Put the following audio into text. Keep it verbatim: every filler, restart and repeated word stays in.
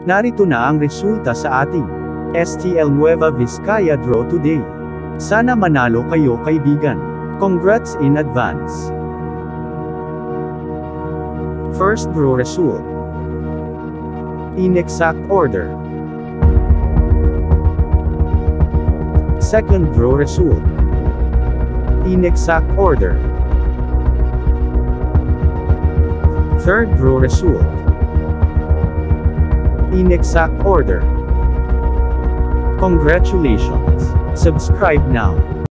Narito na ang resulta sa ating S T L Nueva Vizcaya Draw today. Sana manalo kayo kaibigan. Congrats in advance. First draw result. In exact order. Second draw result. In exact order. Third draw result. In exact order. Congratulations. Subscribe now.